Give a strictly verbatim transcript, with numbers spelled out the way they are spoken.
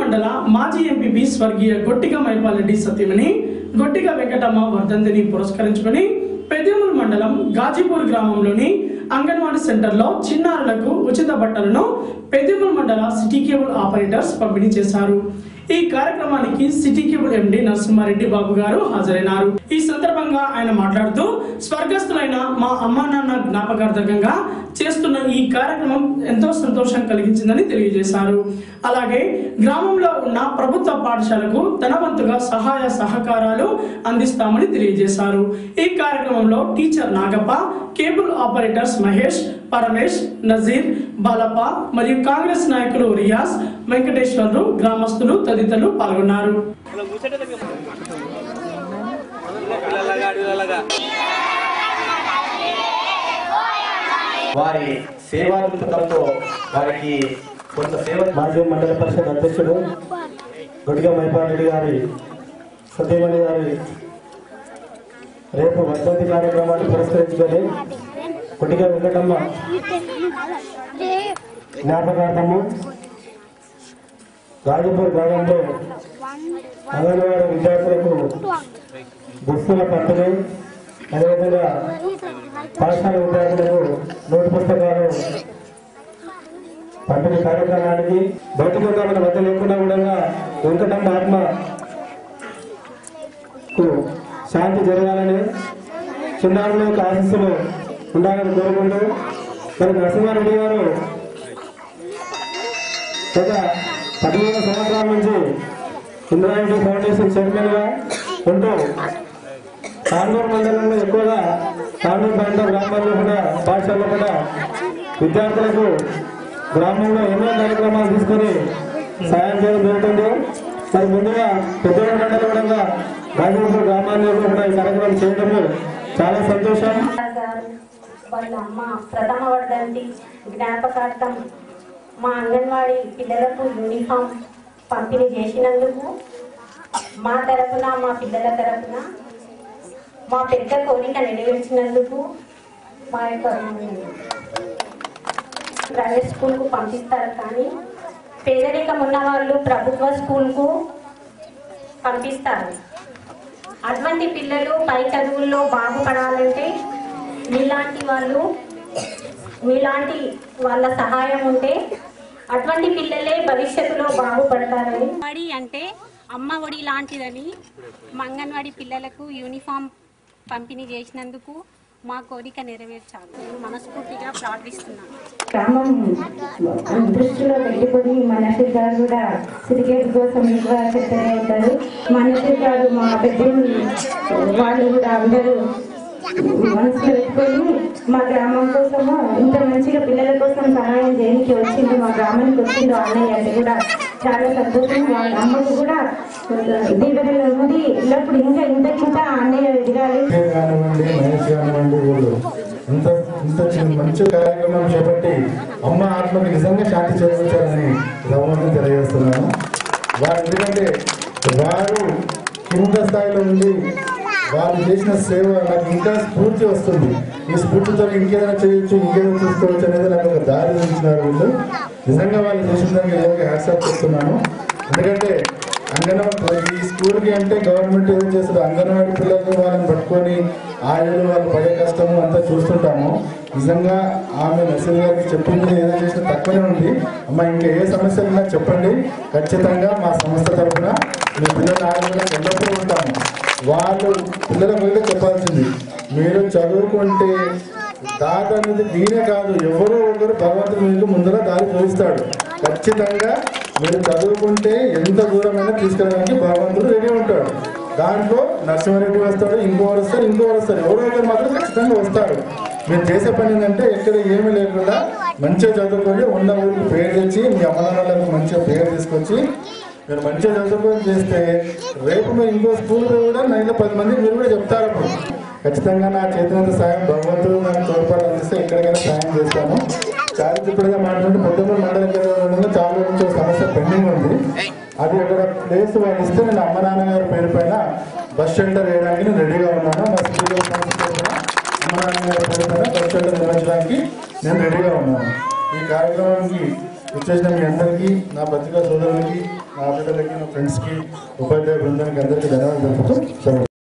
మండల మాజీ ఎంపీపీ స్వర్గీయ గొట్టిగ మైపాలరెడ్డి సతీమణి గొట్టిగ వెంకటమ్మ వర్ధంతిని పురస్కరించుకుని పెద్దేముల్ మండలం గాజీపూర్ గ్రామంలోని అంగన్వాడీ సెంటర్లో చిన్నారులకు ఉచిత బట్టలను పెద్దేముల్ మండల సిటీ కేబుల్ ఆపరేటర్స్ పంపిణీ చేశారు. ఈ కార్యక్రమానికి city cable MD Narasimha Reddy Babu గారు హాజరైనారు. ఈ సందర్భంగా ఆయన మాట్లాడుతూ స్వర్గస్థులైన మా అమ్మా నాన్న జ్ఞాపకార్థకంగా చేస్తున్న ఈ కార్యక్రమం ఎంతో సంతోషం కలిగించిందని తెలియజేశారు. అలాగే గ్రామంలో ఉన్న ప్రభుత్వ పాఠశాలకు తన వంతుగా సహాయ సహకారాలు అందిస్తామని తెలియజేశారు. ఈ కార్యక్రమంలో teacher Nagappa, cable operators Mahesh, Paramesh, Nazeer, Balappa మరియు కాంగ్రెస్ నాయకులు రియాజ్, వెంకటేశ్వర్లు, గ్రామస్తులు తదితరులు పాల్గొన్నారు. వారి సేవా దృక్పథంతో వారికి కొంత సేవ. మాజీ మండల పరిషత్ అధ్యక్షుడు గొట్టిగ మైపాలరెడ్డి గారి సతీమణి గారి రేపు వర్ధంతి కార్యక్రమాన్ని పురస్కరించుకొని గొట్టిగ వెంకటమ్మ జ్ఞాపకార్థము గాజీపూర్ గ్రామంలో అంగన్వాడీ విద్యార్థులకు దుస్తుల పంపిణీ, అదేవిధంగా పాఠశాల విద్యార్థులకు నోటు పుస్తకాలు పంపిణీ కార్యక్రమానికి భౌతికంగా మన మధ్య లేకుండా కూడా వెంకటమ్మ ఆత్మకు శాంతి జరగాలని, చిన్నారుల యొక్క ఆశీస్సులు ఉండాలని కోరుకుంటూ మరి నరసింహారెడ్డి గారు గత పదిహేను సంవత్సరాల నుంచి ఇంద్రారెడ్డి ఫౌండేషన్ చైర్మన్ గా ఉంటూ తాండూరు మండలంలో ఎక్కువగా తాండూరు ప్రాంత గ్రామాల్లో కూడా పాఠశాలలో కూడా విద్యార్థులకు గ్రామంలో ఎన్నో కార్యక్రమాలు తీసుకొని సాయం చేయడం జరుగుతుంది. మరి ముందుగా పెద్దోళ్ళ మండలం కూడా గాజీపూర్ గ్రామాల్లో కూడా ఈ కార్యక్రమం చేయడము చాలా సంతోషం. వాళ్ళ అమ్మ ప్రథమ వర్ధంతి జ్ఞాపకార్థం మా అంగన్వాడీ పిల్లలకు యూనిఫామ్ పంపిణీ చేసినందుకు మా తరఫున, మా పిల్లల తరఫున మా పెద్ద కోరిక నెరవేర్చినందుకు మా యొక్క ప్రైవేట్ స్కూల్కు పంపిస్తారు, కానీ పేదరికం ఉన్న వాళ్ళు ప్రభుత్వ స్కూల్కు పంపిస్తారు. అటువంటి పిల్లలు పై చదువుల్లో బాగుపడాలంటే మీలాంటి వాళ్ళు మీలాంటి వాళ్ళ సహాయం ఉంటే అటువంటి పిల్లలే భవిష్యత్తులో బాగుపడతారని. అంగన్వాడీ అంటే అమ్మ ఒడి లాంటిదని మా అంగన్వాడీ పిల్లలకు యూనిఫామ్ పంపిణీ చేసినందుకు మా కోరిక నెరవేర్చాలి. నేను మనస్ఫూర్తిగా ప్రార్థిస్తున్నాను. గ్రామం దృష్టిలో పెట్టుకుని మా నర్సరీ గారు కూడా క్రికెట్ కోసం ఎక్కువ చెప్తూనే ఉంటారు. మా నర్సరీ గారు, మా పెద్ద వాళ్ళు కూడా అందరూ మనసులో పెట్టుకొని మా గ్రామం కోసము ఇంత మంచిగా పిల్లల కోసం సహాయం చేయడానికి వచ్చింది, మా గ్రామానికి వచ్చింది అన్నయ్య అంటే కూడా చాలా సంతోషం. వాళ్ళ అమ్మకు కూడా దీవెనలు ఉంది, ఎల్లప్పుడు ఇంకా ఇంత ఇంత అన్నయ్య ఎదగాలి. ఇంత ఇంత మంచి కార్యక్రమం చేపట్టి అమ్మ ఆత్మకి నిజంగా శాంతి చేకూర్చాలని భగవంతుని తెలియజేస్తున్నాను. వారు ఎందుకంటే వారు కింద స్థాయిలో ఉండి వాళ్ళు చేసిన సేవ నాకు ఇంకా స్ఫూర్తి వస్తుంది. ఈ స్ఫూర్తితో ఇంకేదైనా చేయొచ్చు, ఇంకేదైనా చూసుకోవచ్చు అనేది నాకు ఒక దారి చూపించినారు వీళ్ళు. నిజంగా వాళ్ళు చేసిన దానికి నిజంగా హ్యాట్సాప్ చేస్తున్నాను. ఎందుకంటే అంగన్వాడీ ఈ స్కూల్కి అంటే గవర్నమెంట్ ఏదో చేస్తారు, అంగన్వాడీ పిల్లలు వాళ్ళని పట్టుకొని ఆయనలు వాళ్ళు పడే కష్టము అంతా చూస్తుంటాము. నిజంగా ఆమె మెసేజ్ గారికి చెప్పింది ఏదో చేసిన తక్కువనే ఉంది. అమ్మ ఇంకా ఏ సమస్యలు ఉన్నా చెప్పండి, ఖచ్చితంగా మా సంస్థ తరఫున మీ పిల్లల ఆరోగ్యంగా ఎల్లప్పుడూ ఉంటాము. వాళ్ళు పిల్లల మీద చెప్పాల్సింది, మీరు చదువుకుంటే దాత అనేది నేనే కాదు, ఎవరో ఒకరు భగవంతుడు మీకు ముందర దారి చూపిస్తాడు. ఖచ్చితంగా మీరు చదువుకుంటే ఎంత దూరమైనా తీసుకెళ్ళడానికి భగవంతుడు రెడీ ఉంటాడు. దాంట్లో నరసింహారెడ్డి వస్తాడు, ఇంకోరు వస్తారు, ఇంకోరు వస్తారు, ఎవరో ఒకరు మాత్రం ఖచ్చితంగా వస్తారు. మీరు చేసే పని ఏంటంటే ఎక్కడ ఏమీ లేకుండా మంచిగా చదువుకొని ఉన్న ఊరికి పేరు తెచ్చి మీ అమ్మనాన్నలకు మంచిగా పేరు తీసుకొచ్చి మీరు మంచిగా చదువుకొని చేస్తే రేపు మీరు ఇంకో స్కూల్కి కూడా నైన్లో పది మంది మీరు కూడా చెప్తారు. అప్పుడు ఖచ్చితంగా నా చేతినంత సాయం భగవంతుడు నాకు తోడ్పాటు అందిస్తే ఎక్కడికైనా సాయం చేస్తాను. చారిత్రకుడిగా మాట్లాడుతూ పొద్దున్న మండలం కేంద్రంలో చాలా నుంచి సమస్య పెండింగ్ ఉంది. అది ఒక ప్లేస్ వాళ్ళు ఇస్తే నేను అమ్మ నాన్నగారి పేరు పైన బస్ షెల్టర్ వేయడానికి నేను రెడీగా ఉన్నాను. మా స్కూల్ అమ్మ నాన్నగారి పేరు పైన బస్ షెల్టర్ నిర్వహించడానికి నేను రెడీగా ఉన్నాను. ఈ కార్యక్రమానికి వచ్చేసిన మీ అందరికీ, నా పత్రికా సోదరులకి, నా బిడ్డలకి నా ఫ్రెండ్స్కి ఉపాధ్యాయ బృందానికి అందరికీ ధన్యవాదాలు తెలుపుతూ